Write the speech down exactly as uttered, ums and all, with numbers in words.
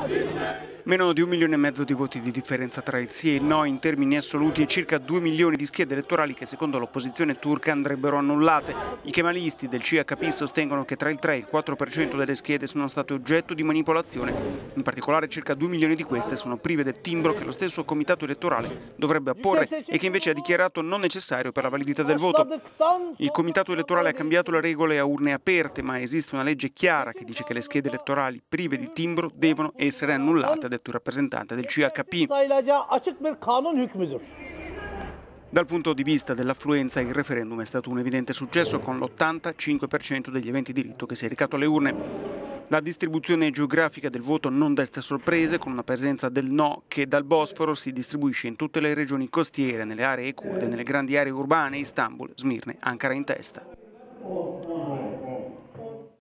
Meno di un milione e mezzo di voti di differenza tra il sì e il no in termini assoluti e circa due milioni di schede elettorali che secondo l'opposizione turca andrebbero annullate. I kemalisti del C H P sostengono che tra il tre e il quattro per cento delle schede sono state oggetto di manipolazione. In particolare circa due milioni di queste sono prive del timbro che lo stesso comitato elettorale dovrebbe apporre e che invece ha dichiarato non necessario per la validità del voto. Il comitato elettorale ha cambiato le regole a urne aperte, ma esiste una legge chiara che dice che le schede elettorali prive di timbro devono essere annullate, ha detto il rappresentante del C H P. Dal punto di vista dell'affluenza, il referendum è stato un evidente successo con l'ottantacinque per cento degli aventi diritto che si è recato alle urne. La distribuzione geografica del voto non desta sorprese, con una presenza del no che dal Bosforo si distribuisce in tutte le regioni costiere, nelle aree kurde, nelle grandi aree urbane, Istanbul, Smirne, Ankara in testa.